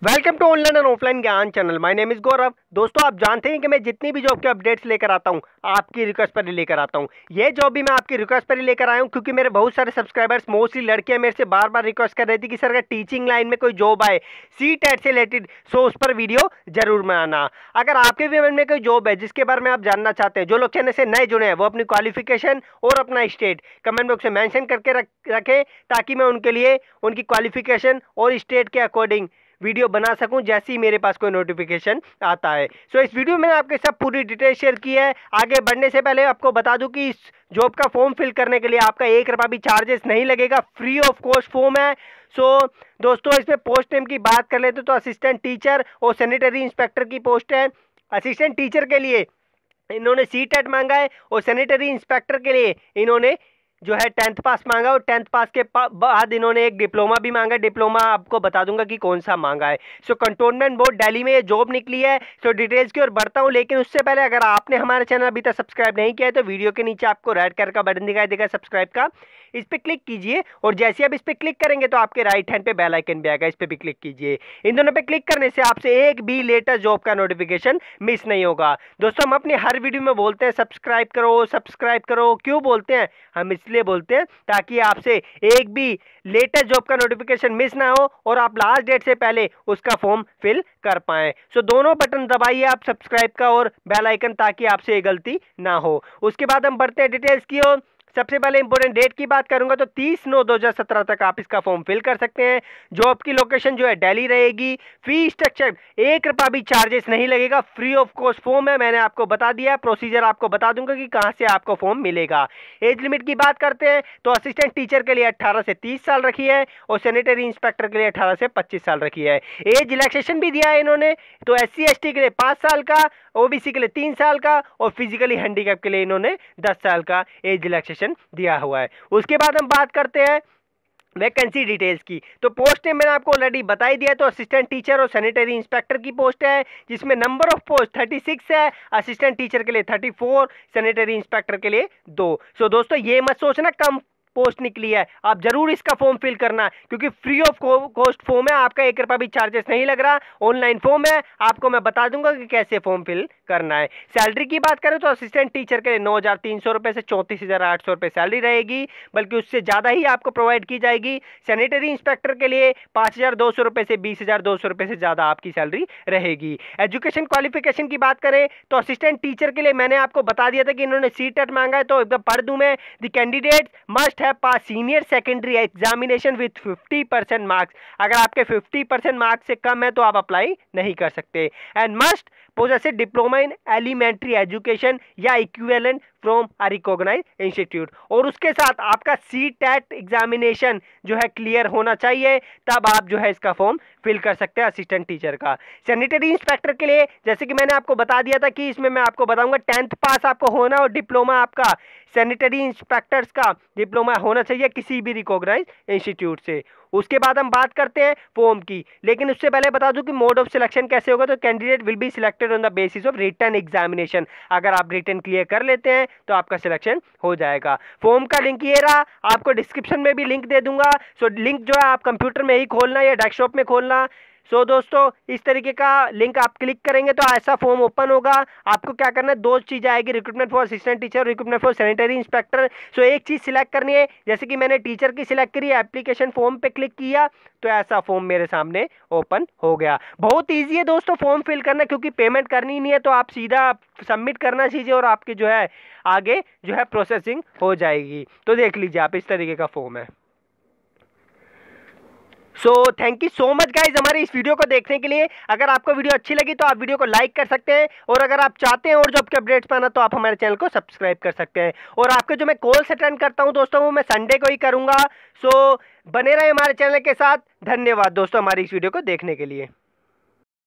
Welcome to online and offline Gyan channel. My name is Gaurav. दोस्तों, आप जानते हैं कि मैं जितनी भी जॉब के अपडेट्स लेकर आता हूं आपकी रिक्वेस्ट पर ही लेकर आता हूं। ये जॉब भी मैं आपकी रिक्वेस्ट पर ही लेकर आया हूं क्योंकि मेरे बहुत सारे सब्सक्राइबर्स, मोस्टली लड़कियां, मेरे से बार बार रिक्वेस्ट कर रही थी कि सर अगर टीचिंग लाइन में कोई जॉब आए CTET से रिलेटेड, सो उस पर वीडियो जरूर बनाना। अगर आपके भी मन में कोई जॉब है जिसके बारे में आप जानना चाहते हैं, जो लोग चैनल से नए जुड़े हैं वो अपनी क्वालिफिकेशन और अपना स्टेट कमेंट बॉक्स में मेंशन करके रखें ताकि मैं उनके लिए उनकी क्वालिफिकेशन और स्टेट के अकॉर्डिंग वीडियो बना सकूं जैसे ही मेरे पास कोई नोटिफिकेशन आता है। सो इस वीडियो में मैंने आपके साथ पूरी डिटेल शेयर की है। आगे बढ़ने से पहले आपको बता दूं कि इस जॉब का फॉर्म फिल करने के लिए आपका 1 रुपया भी चार्जेस नहीं लगेगा, फ्री ऑफ कॉस्ट फॉर्म है। सो दोस्तों, इसमें पोस्ट नेम की बात कर लेते तो असिस्टेंट टीचर और सैनिटरी इंस्पेक्टर की पोस्ट है। असिस्टेंट टीचर के लिए इन्होंने CTET मांगा है और सैनिटरी इंस्पेक्टर के लिए इन्होंने जो है 10th पास मांगा और 10th पास के बाद इन्होंने एक डिप्लोमा भी मांगा। डिप्लोमा आपको बता दूंगा कि कौन सा मांगा है। सो कंटोनमेंट बोर्ड दिल्ली में ये जॉब निकली है। सो डिटेल्स की ओर बढ़ता हूं, लेकिन उससे पहले अगर आपने हमारे चैनल अभी तक सब्सक्राइब नहीं किया है तो वीडियो के नीचे आपको रेड कलर का बटन दिखाई देगा सब्सक्राइब का, इस पर क्लिक कीजिए और जैसे आप इस पर क्लिक करेंगे तो आपके राइट हैंड पे बेल आइकन भी आएगा, इस पर भी क्लिक कीजिए। इन दोनों पे क्लिक करने से आपसे एक भी लेटेस्ट जॉब का नोटिफिकेशन मिस नहीं होगा। दोस्तों, हम अपनी हर वीडियो में बोलते हैं सब्सक्राइब करो सब्सक्राइब करो। क्यों बोलते हैं? हम इसलिए बोलते हैं ताकि आपसे एक भी लेटेस्ट जॉब का नोटिफिकेशन मिस ना हो और आप लास्ट डेट से पहले उसका फॉर्म फिल कर पाएं। सो दोनों बटन दबाइए आप, सब्सक्राइब का और बेल आइकन, ताकि आपसे ये गलती ना हो। उसके बाद हम बढ़ते हैं डिटेल्स की ओर। सबसे पहले इंपॉर्टेंट डेट की बात करूंगा तो 30/9/2017 तक आप इसका फॉर्म फिल कर सकते हैं। जॉब की लोकेशन जो है दिल्ली रहेगी। फी स्ट्रक्चर 1 रुपया भी चार्जेस नहीं लगेगा, फ्री ऑफ कॉस्ट फॉर्म है। मैंने आपको बता दिया, प्रोसीजर आपको बता दूंगा कि कहां से आपको फॉर्म मिलेगा। एज लिमिट की बात करते हैं तो असिस्टेंट टीचर के लिए 18 से 30 साल रखी है और सैनिटरी इंस्पेक्टर के लिए 18 से 25 साल रखी है। एज रिलैक्सेशन भी दिया है इन्होंने, तो SC ST के लिए 5 साल का, OBC के लिए 3 साल का और फिजिकली हैंडीकैप के लिए इन्होंने 10 साल का एज रिलैक्सेशन दिया हुआ है। उसके बाद हम बात करते हैं वैकेंसी डिटेल्स की। तो पोस्ट मैंने आपको ऑलरेडी बताई दिया, तो असिस्टेंट टीचर और सैनिटरी इंस्पेक्टर की पोस्ट है जिसमें नंबर ऑफ पोस्ट 36 है। असिस्टेंट टीचर के लिए 34, सैनिटरी इंस्पेक्टर के लिए 2। सो दोस्तों, ये मत सोचना कम पोस्ट निकली है, आप जरूर इसका फॉर्म फिल करना क्योंकि फ्री ऑफ कॉस्ट फॉर्म है। आपका 1 रुपया भी चार्जेस नहीं लग रहा, ऑनलाइन फॉर्म है। आपको मैं बता दूंगा कि कैसे फॉर्म फिल करना है। सैलरी की बात करें तो असिस्टेंट टीचर के लिए 9,300 रुपये से 34,800 रुपये सैलरी रहेगी, बल्कि उससे ज़्यादा ही आपको प्रोवाइड की जाएगी। सैनिटरी इंस्पेक्टर के लिए 5,200 रुपये से 20,200 रुपये से ज़्यादा आपकी सैलरी रहेगी। एजुकेशन क्वालिफिकेशन की बात करें तो असिस्टेंट टीचर के लिए मैंने आपको बता दिया था कि इन्होंने CTET मांगा है, तो एक बार पढ़ दूं मैं। The candidate must have passed senior secondary examination with 50% marks. अगर आपके 50% मार्क्स से कम है तो आप अप्लाई नहीं कर सकते। And must possess diploma in elementary education या equivalent from a recognised institute, और उसके साथ आपका CTET एग्जामिनेशन जो है क्लियर होना चाहिए, तब आप जो है इसका फॉर्म फिल कर सकते हैं असिस्टेंट टीचर का। सैनिटरी इंस्पेक्टर के लिए जैसे कि मैंने आपको बता दिया था कि इसमें मैं आपको बताऊंगा 10th पास आपको होना और डिप्लोमा आपका सैनिटरी इंस्पेक्टर्स का डिप्लोमा होना चाहिए किसी भी रिकॉग्नाइज्ड इंस्टीट्यूट से। उसके बाद हम बात करते हैं फॉर्म की, लेकिन उससे पहले बता दूं कि मोड ऑफ सिलेक्शन कैसे होगा। तो candidate will be selected on the basis of written examination. अगर आप रिटन क्लियर कर लेते हैं तो आपका सिलेक्शन हो जाएगा। फॉर्म का लिंक ये रहा, आपको डिस्क्रिप्शन में भी लिंक दे दूंगा। सो लिंक जो है आप कंप्यूटर में ही खोलना या डेस्कटॉप में खोलना। सो दोस्तों, इस तरीके का लिंक आप क्लिक करेंगे तो ऐसा फॉर्म ओपन होगा। आपको क्या करना है, 2 चीज़ आएगी, recruitment for assistant teacher, recruitment for sanitary inspector. So एक चीज़ सिलेक्ट करनी है, जैसे कि मैंने टीचर की सिलेक्ट करी, एप्लीकेशन फॉर्म पे क्लिक किया तो ऐसा फॉर्म मेरे सामने ओपन हो गया। बहुत ईजी है दोस्तों फॉर्म फिल करना, क्योंकि पेमेंट करनी नहीं है, तो आप सीधा सबमिट करना चाहिए और आपकी जो है आगे जो है प्रोसेसिंग हो जाएगी। तो देख लीजिए आप, इस तरीके का फॉर्म है। So thank you so much guys हमारे इस वीडियो को देखने के लिए। अगर आपको वीडियो अच्छी लगी तो आप वीडियो को लाइक कर सकते हैं, और अगर आप चाहते हैं और जॉब के अपडेट्स पाना तो आप हमारे चैनल को सब्सक्राइब कर सकते हैं। और आपके जो मैं कॉल्स अटेंड करता हूं दोस्तों, वो मैं संडे को ही करूंगा। सो बने रहे हमारे चैनल के साथ। धन्यवाद दोस्तों हमारी इस वीडियो को देखने के लिए।